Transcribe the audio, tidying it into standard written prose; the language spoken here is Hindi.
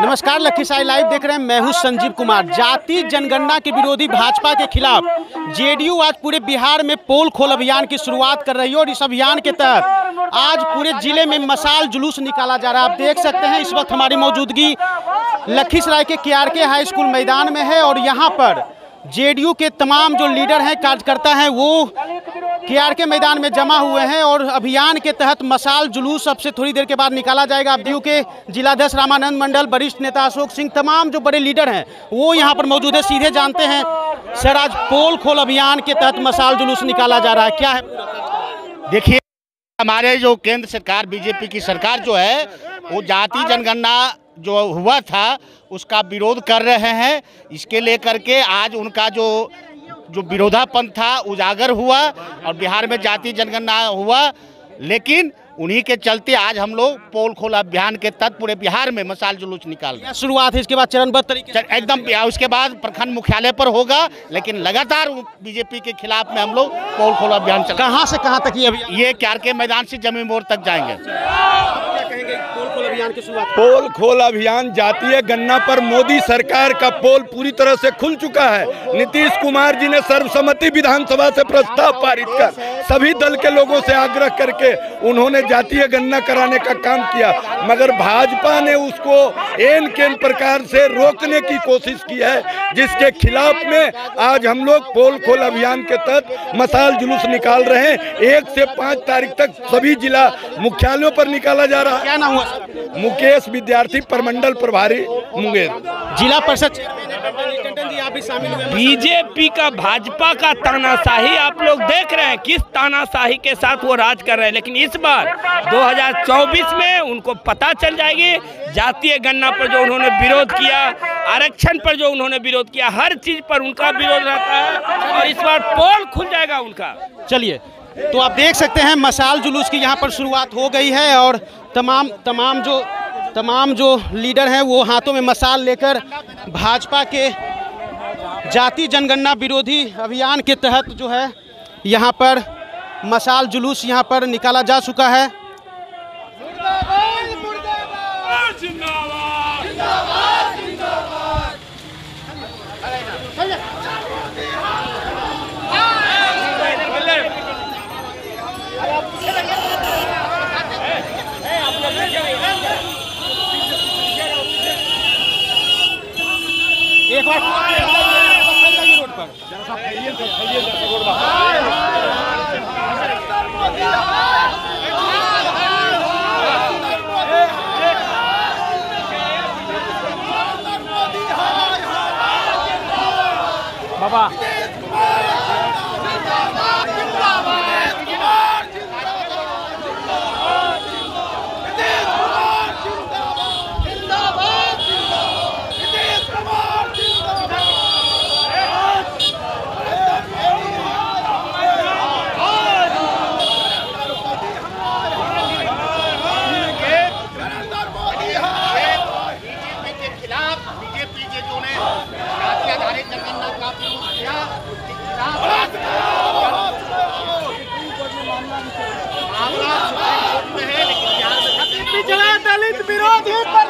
नमस्कार, लखीसराय लाइव देख रहे हैं। मैं हूं संजीव कुमार। जाति जनगणना के विरोधी भाजपा के खिलाफ जेडीयू आज पूरे बिहार में पोल खोल अभियान की शुरुआत कर रही है और इस अभियान के तहत आज पूरे जिले में मशाल जुलूस निकाला जा रहा है। आप देख सकते हैं इस वक्त हमारी मौजूदगी लखीसराय के KRK हाई स्कूल मैदान में है और यहाँ पर जेडीयू के तमाम जो लीडर हैं, कार्यकर्ता हैं, वो KRK मैदान में जमा हुए हैं और अभियान के तहत मशाल जुलूस अब से थोड़ी देर के बाद निकाला जाएगा। जेडीयू के जिलाध्यक्ष रामानंद मंडल, वरिष्ठ नेता अशोक सिंह, तमाम जो बड़े लीडर हैं वो यहाँ पर मौजूद है। सीधे जानते हैं सर, आज पोल खोल अभियान के तहत मशाल जुलूस निकाला जा रहा है, क्या है? देखिए, हमारे जो केंद्र सरकार बीजेपी की सरकार जो है वो जाति जनगणना जो हुआ था उसका विरोध कर रहे हैं। इसके लेकर के आज उनका जो विरोधापन था उजागर हुआ और बिहार में जाति जनगणना हुआ, लेकिन उन्हीं के चलते आज हम लोग पोल खोल अभियान के तहत पूरे बिहार में मशाल जुलूस निकाल रहे हैं। शुरुआत है, इसके बाद चरणबद्ध तरीके से एकदम, उसके बाद प्रखंड मुख्यालय पर होगा, लेकिन लगातार बीजेपी के खिलाफ में हम लोग पोल खोल अभियान चल। कहाँ से कहाँ तक ये अभियान? ये KRK मैदान से जमी मोड़ तक जाएंगे। अभियान की शुरुआत पोल खोल अभियान जातीय गणना पर मोदी सरकार का पोल पूरी तरह से खुल चुका है। नीतीश कुमार जी ने सर्वसम्मति विधानसभा से प्रस्ताव पारित कर सभी दल के लोगों से आग्रह करके उन्होंने जातीय गणना कराने का काम किया, मगर भाजपा ने उसको एन केन प्रकार से रोकने की कोशिश की है, जिसके खिलाफ में आज हम लोग पोल खोल अभियान के तहत मशाल जुलूस निकाल रहे हैं। 1 से 5 तारीख तक सभी जिला मुख्यालयों पर निकाला जा रहा है। क्या नाम हुआ? मुकेश विद्यार्थी, प्रमंडल प्रभारी मुंगेर। जिला परिषद आप भी शामिल हुए। बीजेपी का भाजपा का तानाशाही आप लोग देख रहे हैं, किस तानाशाही के साथ वो राज कर रहे हैं। लेकिन इस बार 2024 में उनको पता चल जाएगी, जातीय गणना पर जो उन्होंने विरोध किया, आरक्षण पर जो उन्होंने विरोध किया, हर चीज पर उनका विरोध रहता है और इस बार पोल खुल जाएगा उनका। चलिए, तो आप देख सकते हैं मशाल जुलूस की यहाँ पर शुरुआत हो गई है और तमाम जो लीडर हैं वो हाथों में मशाल लेकर भाजपा के जाति जनगणना विरोधी अभियान के तहत जो है यहाँ पर मशाल जुलूस यहाँ पर निकाला जा चुका है। एक बार रोड पर बाबा दलित विरोधी